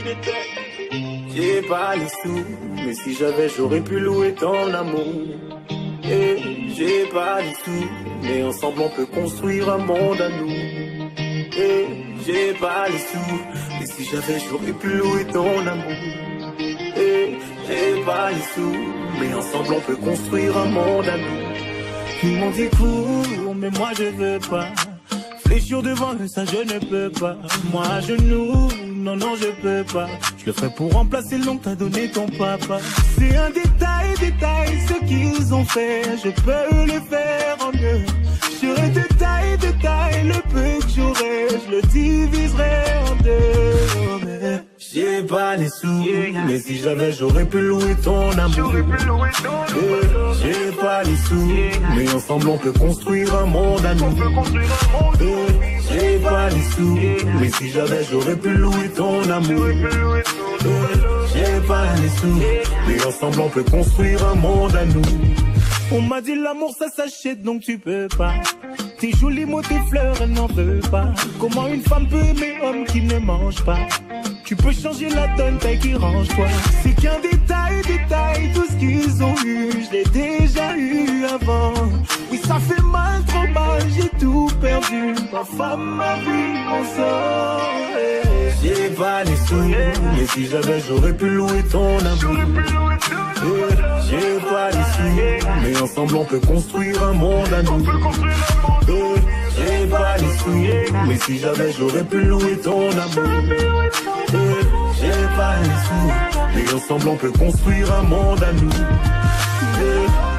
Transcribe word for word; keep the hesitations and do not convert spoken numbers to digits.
J'ai pas les sous, mais si j'avais, j'aurais pu louer ton amour. Et j'ai pas les sous, mais ensemble on peut construire un monde à nous. Et j'ai pas les sous, mais si j'avais, j'aurais pu louer ton amour. Et j'ai pas les sous, mais ensemble on peut construire un monde à nous. Ils m'ont dit cours, mais moi je veux pas. Fléchir devant eux, ça je ne peux pas. Moi à genoux, non non je peux pas. Je le ferai pour remplacer le nom que t'as donné ton papa. C'est un détail, détail, ce qu'ils ont fait. Je peux le faire en mieux. J'aurai détail, détail, le peu que j'aurai, je le diviserai en deux. Mais j'ai pas les sous, mais si j'avais, j'aurais pu louer ton amour. J'ai pas les sous, mais ensemble on peut construire un monde à nous. J'ai pas les sous, mais si j'avais, j'aurais pu louer ton amour. J'ai pas les sous, mais ensemble on peut construire un monde à nous. On m'a dit l'amour ça s'achète donc tu peux pas. Tes jolis mots, tes fleurs, elle n'en veut pas. Comment une femme peut aimer homme qui ne mange pas? Tu peux changer la donne, taille qui range toi. C'est qu'un détail, détail, tout ce qu'ils ont eu, je l'ai déjà eu avant. Oui ça fait mal, trop mal, j'ai tout perdu. Ma femme m'a vu mon sort. J'ai pas les sous, mais si j'avais j'aurais pu louer ton amour. J'ai pas les sous, mais ensemble on peut construire un monde à nous. J'ai pas les sous, mais si j'avais j'aurais pu louer ton amour. J'ai pas les sous, mais ensemble on peut construire un monde à nous.